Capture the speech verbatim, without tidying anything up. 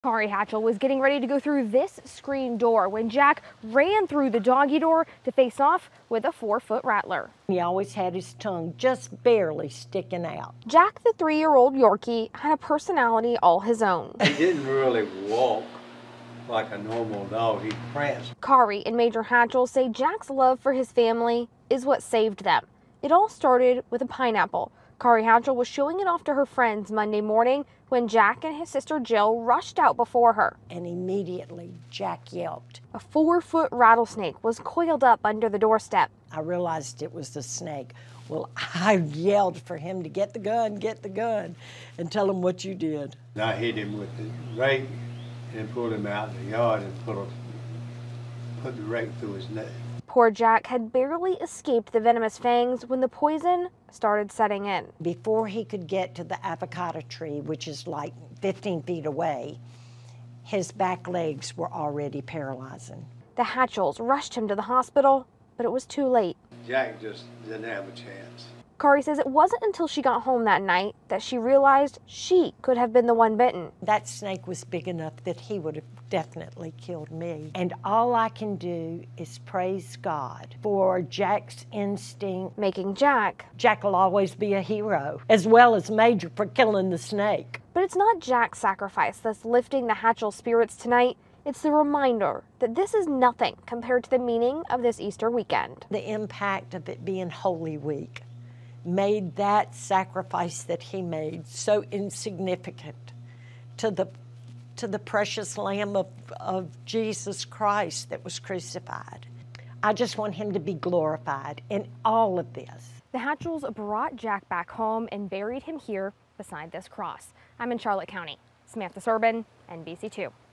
Kari Hatchell was getting ready to go through this screen door when Jack ran through the doggy door to face off with a four-foot rattler. He always had his tongue just barely sticking out. Jack, the three-year-old Yorkie, had a personality all his own. He didn't really walk like a normal dog. He pranced. Kari and Major Hatchell say Jack's love for his family is what saved them. It all started with a pineapple. Kari Hatchell was showing it off to her friends Monday morning when Jack and his sister Jill rushed out before her. And immediately Jack yelped. A four-foot rattlesnake was coiled up under the doorstep. I realized it was the snake. Well, I yelled for him to get the gun, get the gun, and tell him what you did. I hit him with the rake and pulled him out in the yard and put, a, put the rake through his neck. Poor Jack had barely escaped the venomous fangs when the poison started setting in. Before he could get to the avocado tree, which is like fifteen feet away, his back legs were already paralyzing. The Hatchells rushed him to the hospital, but it was too late. Jack just didn't have a chance. Kari says it wasn't until she got home that night that she realized she could have been the one bitten. That snake was big enough that he would have definitely killed me. And all I can do is praise God for Jack's instinct. Making Jack. Jack will always be a hero, as well as Major for killing the snake. But it's not Jack's sacrifice that's lifting the Hatchell spirits tonight. It's the reminder that this is nothing compared to the meaning of this Easter weekend. The impact of it being Holy Week made that sacrifice that he made so insignificant to the to the precious Lamb of, of Jesus Christ that was crucified. I just want him to be glorified in all of this. The Hatchells brought Jack back home and buried him here beside this cross. I'm in Charlotte County. Samantha Serban, N B C two.